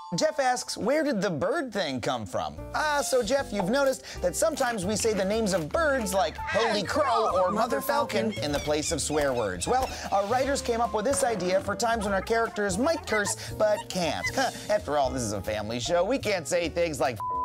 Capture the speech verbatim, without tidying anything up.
Jeff asks, where did the bird thing come from? Ah, so Jeff, you've noticed that sometimes we say the names of birds like Holy Crow or Mother Falcon in the place of swear words. Well, our writers came up with this idea for times when our characters might curse but can't. After all, this is a family show. We can't say things like